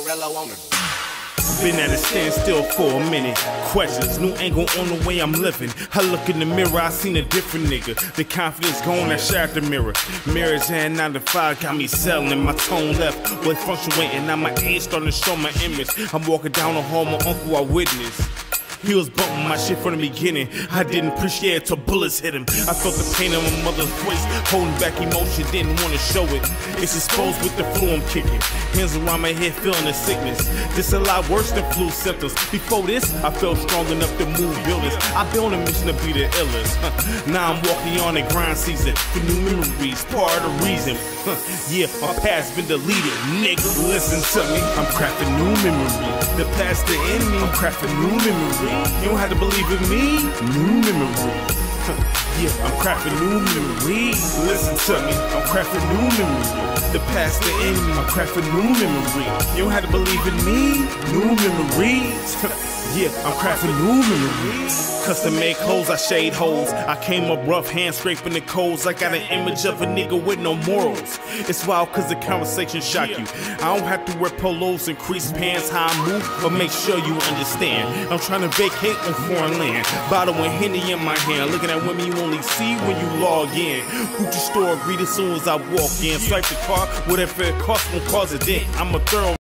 Morello on it. Been at a standstill for a minute. Questions, new angle on the way I'm living. I look in the mirror, I seen a different nigga. The confidence gone, I shared the mirror. Mirrors and 9 to 5 got me selling. My tone left, was fluctuating. Now my age starting to show my image. I'm walking down the hall, my uncle I witnessed. He was bumping my shit from the beginning. I didn't appreciate it till bullets hit him. I felt the pain in my mother's voice, holding back emotion, didn't want to show it. It's exposed with the flu I'm kicking. Hands around my head, feeling the sickness. This a lot worse than flu symptoms. Before this, I felt strong enough to move buildings. I've been on a mission to be the illest. Now I'm walking on the grind season for new memories, part of the reason. Yeah, my past been deleted, nigga. Listen to me, I'm crafting new memories. The past the enemy, I'm crafting new memories. You don't have to believe in me, new memories. Yeah, I'm crafting new memories. Listen to me, I'm crafting new memories. The past the enemy, I'm crafting new memories. You don't have to believe in me, new memories. Yeah, I'm crafting new memories. Custom made clothes, I shade holes. I came up rough, hand scraping the coals. I got an image of a nigga with no morals. It's wild cause the conversation shock you. I don't have to wear polos and creased pants, how I move, but make sure you understand. I'm trying to vacate on foreign land. Bottle and Henny in my hand. Looking at women you only see when you log in. Gucci store, greet as soon as I walk in. Swipe the car, whatever it costs won't cause a dent. I'm a thorough